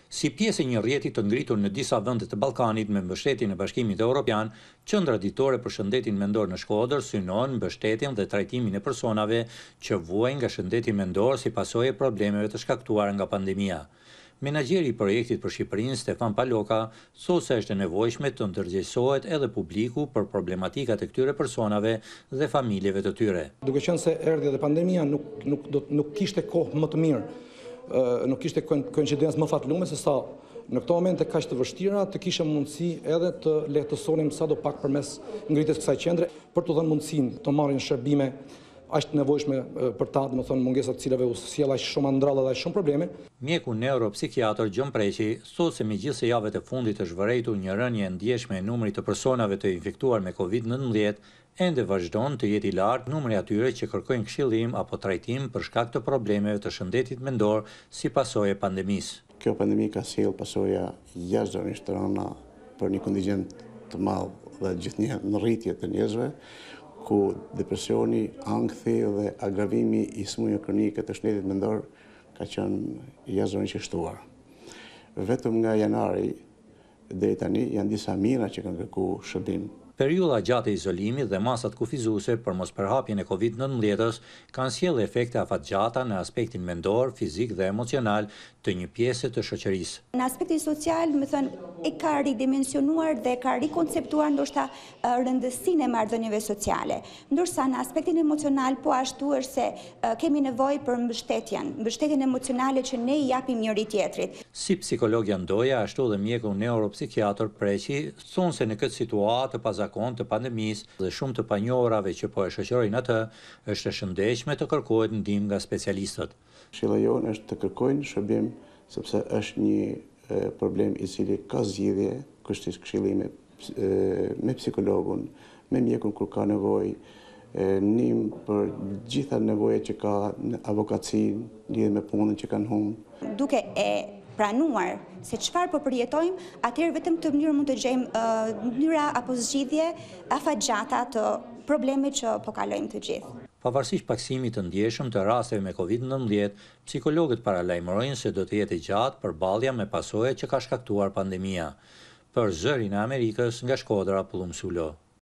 Si pjesë e një rrjeti të ngritur në disa vende të Ballkanit me mbështetjen e Bashkimit Evropian, Qendra Ditore për Shëndetin Mendor në Shkodër synon mbështetjen dhe trajtimin e personave që vuajnë nga shëndeti mendor si pasojë e problemeve të shkaktuara nga pandemia. Menaxheri i projektit për Shqipërinë, Stefan Paloka, thotë se është e nevojshme të ndërgjegjësohet edhe publiku për problematikat e këtyre personave dhe familjeve të tyre. Duke qenë se erdhi edhe pandemia, nuk kishte kohë më të mirë. Nuk kishte koincidencë më fatlume se sa në këto momente kaq të vështira të kishe mundësi edhe të lehtësonim sadopak përmes ngritjes kësaj qendre për të dhënë mundësinë të marrin shërbime aq të nevojshme për ta, domethënë mungesat të cilave u sjell aq shumë andralla dhe aq shumë probleme. Mjeku neuropsikiatër Gjon Preqi thotë se megjithëse javët e fundit është vërejtur një rënje e ndjeshme e numrit të personave të infektuar me COVID-19, ende vazhdon të jetë i lartë numri atyre që kërkojnë këshillim apo trajtim për shkak të problemeve të shëndetit mendor si pasojë e pandemisë. Kjo pandemi ka sjellë pasoja jashtëzakonisht të rënda për një kontingjent të madh dhe gjithnjë në rritje të njerëzve, ku depresioni, ankthi dhe agravimi i smundjeve kronike të shëndetit mendor ka qenë jashtëzakonisht i shtuar. Vetëm nga janari deri tani janë disa mijëra që kanë kërkuar shërbim. Periudha gjatë e izolimit dhe masat kufizuese për mospërhapjen e COVID-19 kanë sjellë efekte afatgjata në aspektin mendor, fizik dhe emocional të një pjese të shoqërisë. Në aspektin social, më thënë, e ka ridimensionuar dhe ka rikonceptuar ndoshta rëndësinë e marrëdhënieve sociale. Ndërsa në aspektin emocional po ashtu është se kemi nevojë për mbështetjen emocionale që ne i japim njëri tjetrit. Si psikologja Ndoja, ashtu dhe mjeku neuropsikiatër Preqi thonë se në këtë situatë pazakon të pandemisë dhe shumë të panjohurave që po e shoqërojnë atë, është e shëndetshme të kërkohet ndihmë nga specialistët. Këshilla jonë është të kërkojnë shërbim sepse është një problem i cili ka zgjidhje, kështisht këshillime me psikologun, me mjekun kur ka nevojë, ndihmë për gjitha nevojat që ka në avokaci, lidhur me punën që kanë humbur. Duke e pranuar se çfarë po përjetojmë, atëherë vetëm të mënyrë mund të gjejmë mënyra apo zgjidhje afatgjata të problemit që po kalojmë të gjithë. Pavarësisht paksimit të ndjeshëm të rasteve me COVID-19, psikologët paralajmërojnë se do të jetë gjatë përballja me pasojat që ka shkaktuar pandemia. Për Zërin e Amerikës, nga Shkodra, Pullum Sulo.